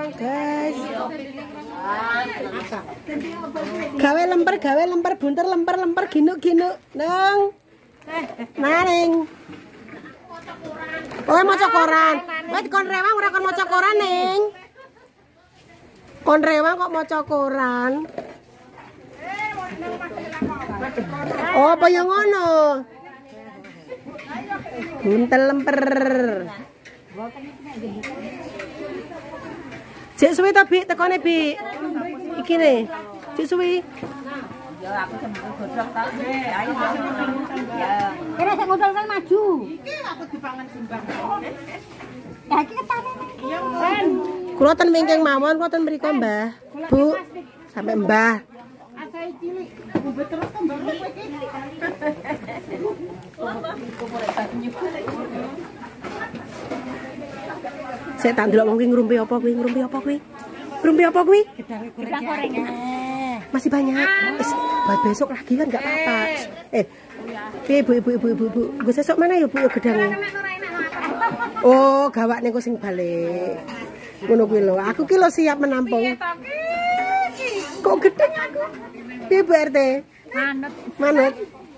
bawang, guys. Gawe lemper bunter lemper ginuk-ginuk, Neng. Neng. Oh, maca koran. Wes kon rewang ora kon maca koran, Neng. Kon rewang kok maca koran. Oh, apa yang ngono? Buntel lemper. Cek suwi ta, Bi? Tekone, Bi. Iki ne. Cek suwi. Ya aku sampe godhog ta. Ayo. Kira sing ngudul kan maju. Iki aku dipangan simbang. Ya iki ketane. Iya, Kula ten mingking mawon, kula ten mriko, Mbah. Bu. Sampai Mbah. asai cilik. Bubet terus kembang kowe iki. Saya tak ndelok wong kuwi ngrumpi apa kuwi? Ngrumpi apa kuwi? Ngrumpi apa kuwi? Gedang gorengan. Masih banyak. Besok lagi kan enggak apa-apa. Bu. Gue sesok mana ya Bu ya gedangnya? Oh, gawakne kok sing balik. Ngono kuwi lho. Aku ki lho siap menampung. Kok gedeng aku? Piye Bu RT? Manut. Manut.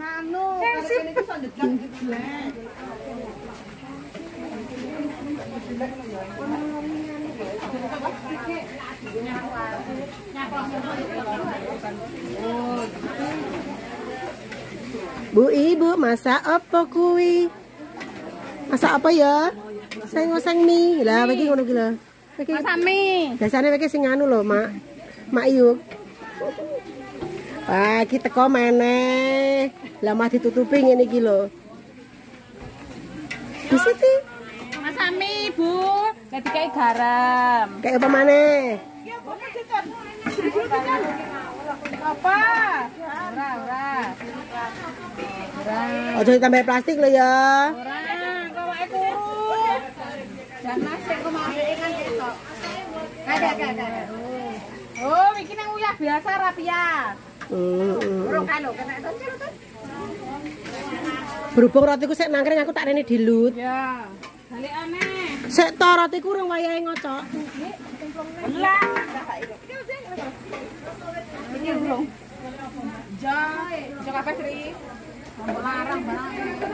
Bu Ibu masak apa kuwi? Masak apa ya? Saya ngoseng mie. Lah iki ngono ki lho. Masak mie. Biasane iki sing anu lho, Mak. Mak Yuk. Wah, iki teko meneh. Lah mah ditutupi ngene iki lho. Di situ. Masak mie, Bu. Lah dikai garam. Kayak apa maneh? Apa? Ora. Ojo ditambah plastik lho ya. Ora, kok wae kurus. Dan masih kok mau kan ketok. Ada. Oh, iki nang uyah biasa rapia. Ora kalo kena to. Berhubung rotiku sik nangkring aku tak rene dilut. Ya. Balik aneh. Sik to rotiku urung wayahe ngocok. Lah, ini urung. Jok apa Sri? Larang barang.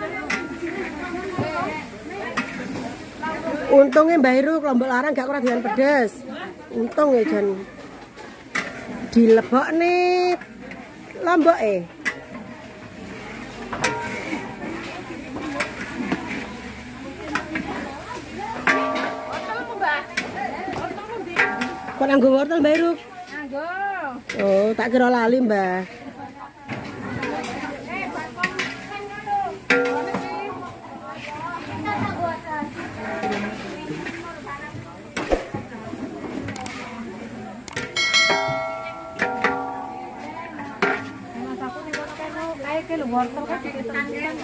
Untungnya Mbak Iru kelompok larang gak kurang dengan pedes. Untung ya Jan. Dilebok nih lombok Kok nganggo wortel Mbak Iru? Nganggo. Oh, tak kira lali, Mbah. Wortel kan ditekan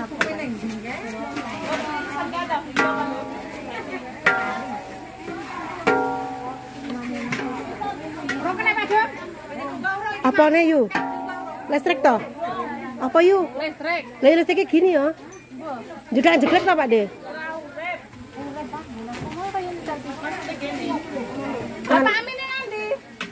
apa nih yuk? Listrik toh? Apa yuk? listrik. Listriknya gini ya? Jeglek toh Pak De? Apa amin nanti?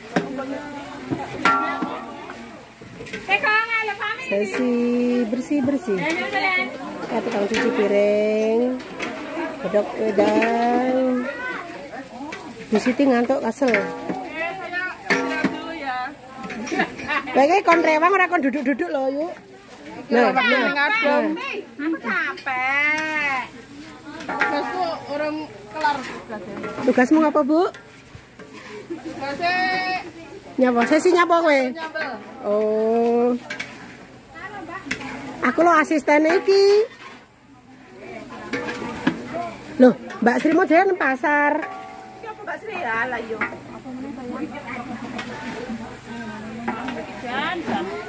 Sesi bersih. Ya tukang cuci piring. Kodok wedang. Bu Siti ngantuk kasel. Lagi kon rewang ora kon duduk-duduk loh yuk. Nah. Capek. Tugasku orang kelar Tugasmu apa Bu? tugasnya Nyapa? Sesi nyapa kowe? nyambel. Oh. Aku lo asisten iki. Loh, Mbak Sri mau jalan ke pasar. Iki apa Mbak Sri ya lah yo. Jan.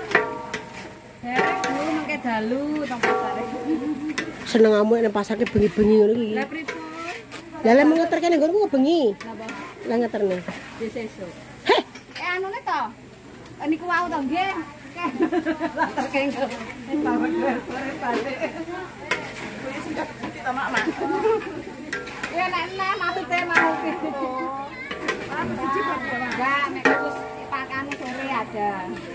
Dulu mengke dalu tong pasare. Seneng kamu nang pasar ke bengi-bengi ngono iki. Lah pripun? Lah lek ngeterke ning nggonku bengi. Napa? Lah ngeterne. Wis sesuk. Heh, Anune to. Niku wau to nggih. Lah terkengkel. Bawa sore balik. Kuwi sudah kita mak. Ya nek maksude mau ki. Enggak, nek terus pakan sore ada.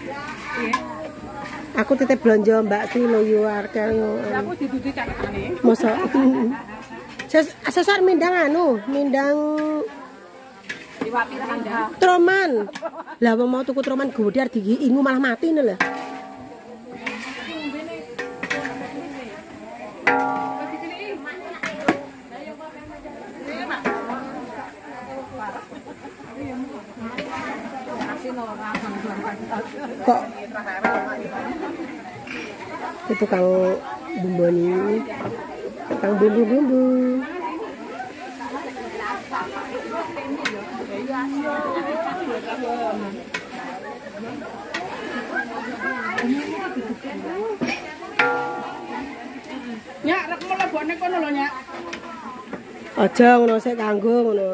Aku titip belanja Mbak Sri lo yo arkel yo. Aku didudu catetane. Masa sesar mindang anu, mindang Iwak pirang. troman. Lah wong mau tuku troman gede arep diingu malah mati lho. Kok itu kang bumbu nih, kang bumbu-bumbu. Nyak, rek mlebokne kono lho, Nyak. Aja ngono sik kanggo ngono.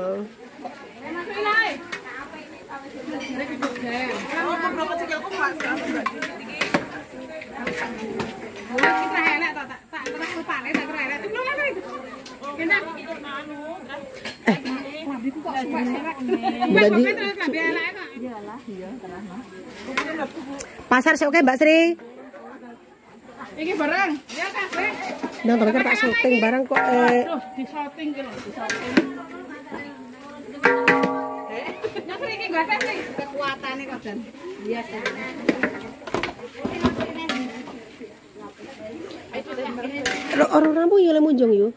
Pasar sih oke Mbak Sri. Iki barang. Ya ta, Sri. Nang tak tak syuting barang kok Aduh, di shooting ki lho, di shooting. Nyak Sri iki gak Sri, kekuatane kok dan. Biasa. orang rambu ya le munjung yo.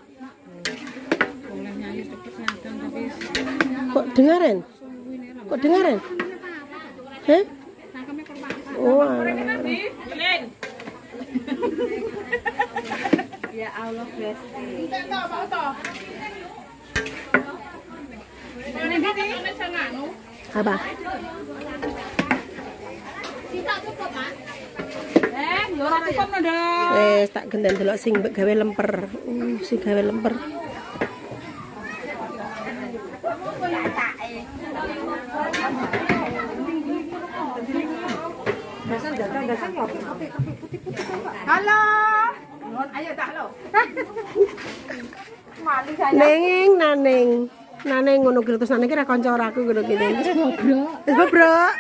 Kok dengaran? Kok dengaran? Heh? Oh, Ya Allah, Besti. apa? Tak gendang delok sing gawe lemper. Sing gawe lemper. Halo. Ayo dah halo. Neng naneng. Naneng ngono ki terus naneng ki ra kanca aku ngono ki. Wis bobrok.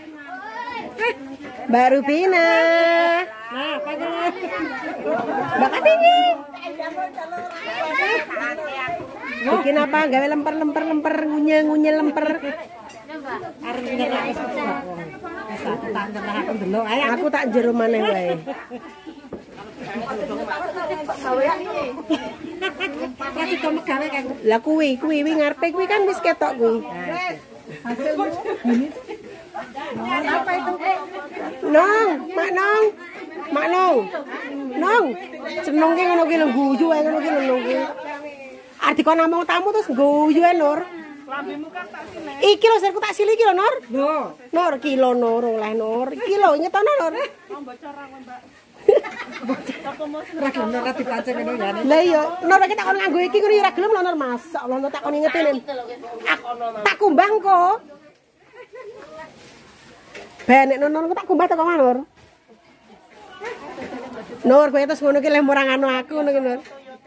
Mbak Rupina. Nah, Mbak Katini. Bikin apa? Gawe lemper ngunyel lemper. Aku tak jero maneh wae. Lah kuwi ngarepe kuwi kan wis ketok kuwi. Apa itu? Nong, Mak Nong. Mak Nong. Nong. Seneng ki ngono ki lho guyu ae ngono ki lho ki. Arep dikon namung tamu terus guyu ae Nur. Lambimu kan tak sile. Iki lho serku tak sili iki lho Nur. Lho, Nur kilo Nur oleh Nur. Iki lho nyetono Nur. bocor aku, Mbak. Lah iya, Nur iki tak kon nganggo iki ngono ora gelem lho Nur masak lho tak kon ingetin. Tak kumbang kok. Benek Nur tak kumbah teko Nur. Nur kowe terus ngono ki leh murang anu aku ngono ki Nur.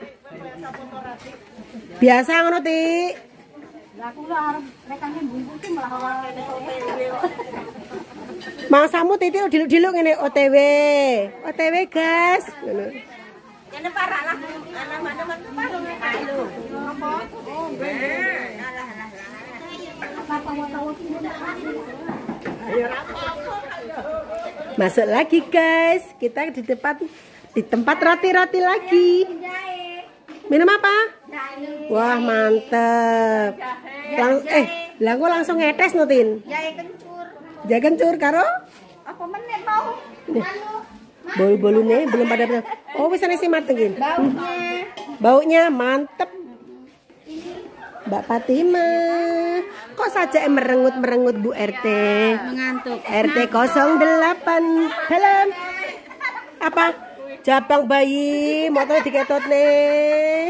Biasa ngono Ti. Lah aku ora arep rekane bumbu ki malah Mangsamu Titi diluk-diluk ngene OTW. OTW, guys. Ngono. kene parah lah. Anak mana parah ayo. Apa? Oh, alah. Masuk lagi guys. Kita di tempat roti-roti lagi. Minum apa? Wah, mantep. Lah kok langsung ngetes Nutin. Jahe kencur. Jahe kencur karo Apa meneh mau? Anu. bolu-bolune belum pada. Oh, wis ana sing mateng. Baunya mantep. Mbak Fatima. Kok saja merengut-merengut Bu RT? Mengantuk. RT 08. Dalam. Apa? Jabang bayi, motor diketot nih.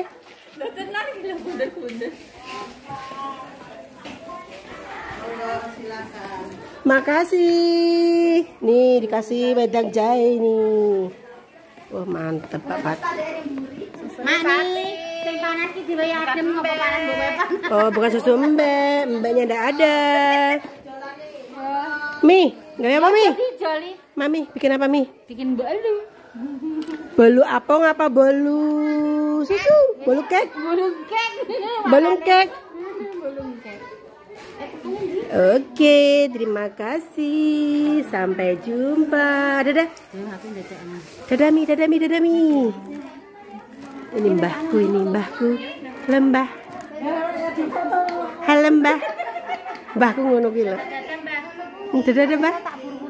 Makasih. Nih dikasih wedang jahe nih. Wah, mantep Pak Pat. Mani. Sing panas iki dhewe adem ngopo panas mbok panas. Oh, bukan susu mbek. Mbeknya ndak ada. Mi, gawe apa Mi? Joli. Mami, bikin apa Mi? Bikin bolu. Bolu apong apa bolu susu? Bolu kek? Bolu kek. Bolu kek. Bolu kek. Oke, terima kasih. Sampai jumpa. Dadah. Dadah Mi, dadah Mi, dadah Mi. Ini mbahku. Lembah. Halo mbah. Mbahku ngono ki lho. Dadah mbah.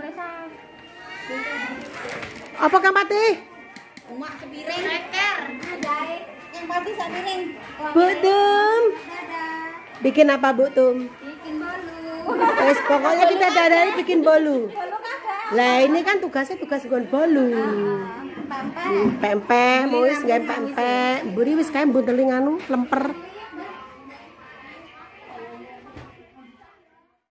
Apa Kang Patih? Emak sepiring ceker. Adae. Yang pati sak piring. Bu Tum. Bikin apa Bu Tum? Bikin bolu. Wes pokoknya kita dadari bikin bolu. Lah ini kan tugas gon bolu. Pempek, wis gawe pempek. Mburi wis kae bunteling anu lemper.